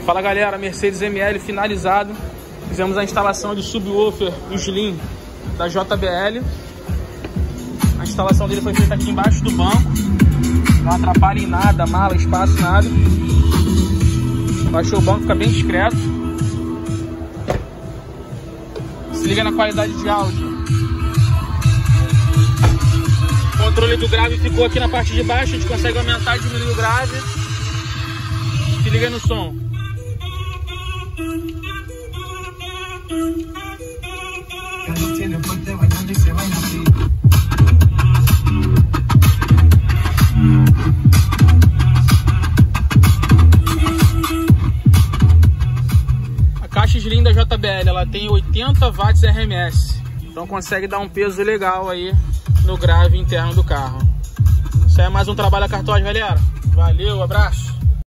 Fala galera, Mercedes ML finalizado. Fizemos a instalação de subwoofer Slim da JBL. A instalação dele foi feita aqui embaixo do banco. Não atrapalha em nada, mala, espaço, nada. Baixou o banco, fica bem discreto. Se liga na qualidade de áudio. O controle do grave ficou aqui na parte de baixo. A gente consegue aumentar e diminuir o grave. Se liga no som. A caixa Slim da JBL, ela tem 80 watts RMS, então consegue dar um peso legal aí no grave interno do carro. Isso aí é mais um trabalho a cartório, galera. Valeu, abraço.